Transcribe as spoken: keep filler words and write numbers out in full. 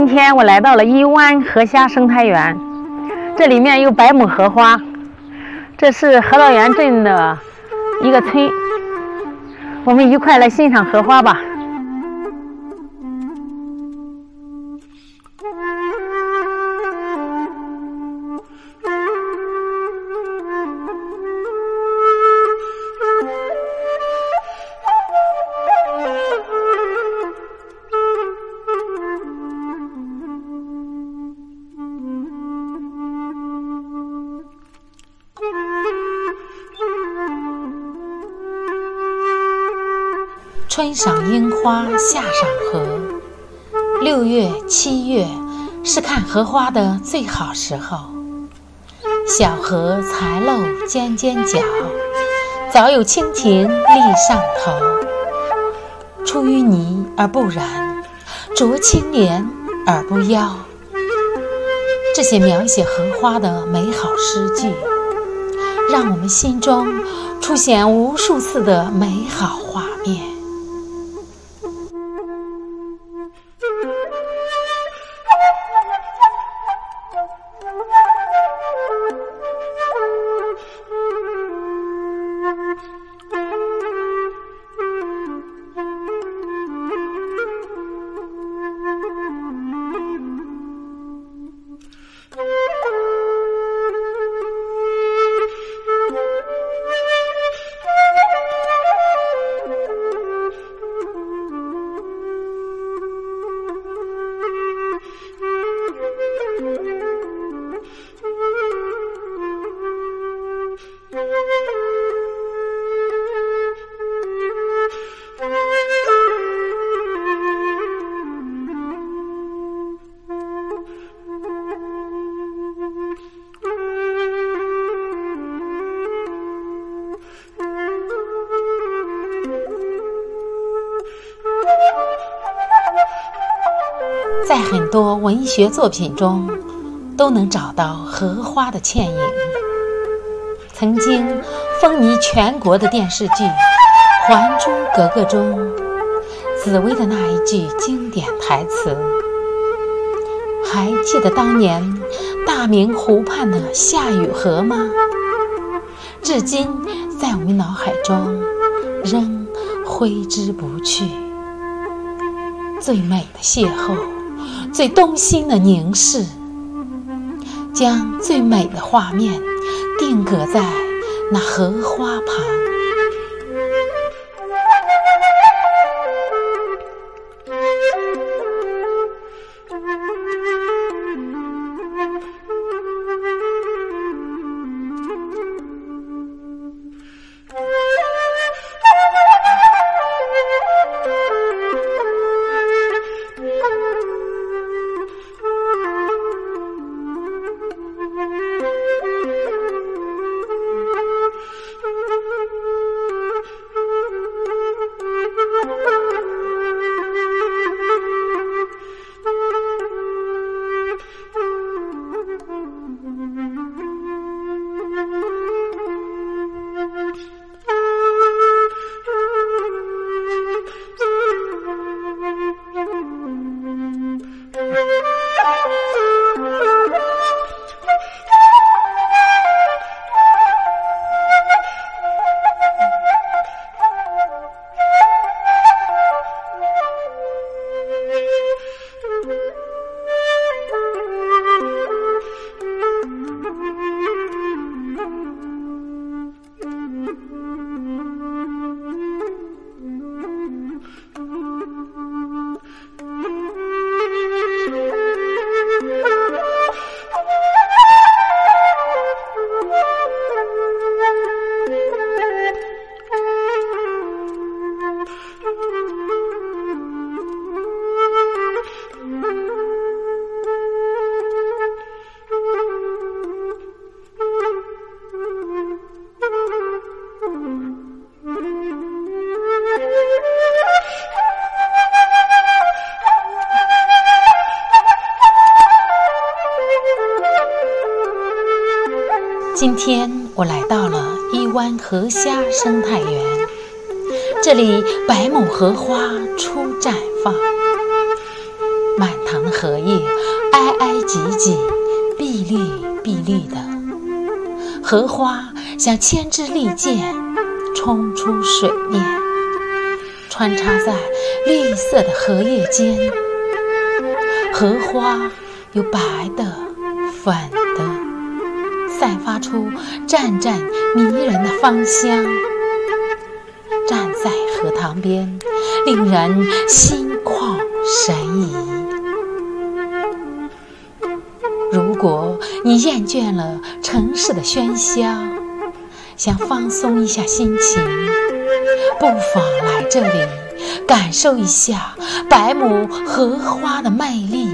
今天我来到了伊湾河虾生态园，这里面有百亩荷花，这是河道园镇的一个村，我们一块来欣赏荷花吧。 春赏樱花，夏赏荷。六月、七月是看荷花的最好时候。小荷才露尖尖角，早有蜻蜓立上头。出淤泥而不染，濯清涟而不妖。这些描写荷花的美好诗句，让我们心中出现无数次的美好画面。在很多文学作品中都能找到荷花的倩影。曾经风靡全国的电视剧《还珠格格》中，紫薇的那一句经典台词，还记得当年大明湖畔的夏雨荷吗？至今在我们脑海中仍挥之不去。最美的邂逅，最动心的凝视，将最美的画面定格在那荷花旁。今天我来到了伊湾荷虾生态园，这里百亩荷花初绽放。 满塘的荷叶挨挨挤挤，碧绿碧绿的，荷花像千支利箭冲出水面，穿插在绿色的荷叶间。荷花有白的、粉的，散发出阵阵迷人的芳香。站在荷塘边，令人心旷神怡。如果你厌倦了城市的喧嚣，想放松一下心情，不妨来这里感受一下百亩荷花的魅力。